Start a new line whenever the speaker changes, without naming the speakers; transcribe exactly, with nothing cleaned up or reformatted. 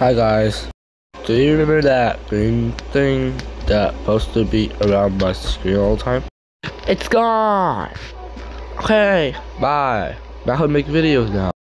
Hi guys, do you remember that green thing that supposed to be around my screen all the time? It's gone! Okay, bye. Now I can make videos now.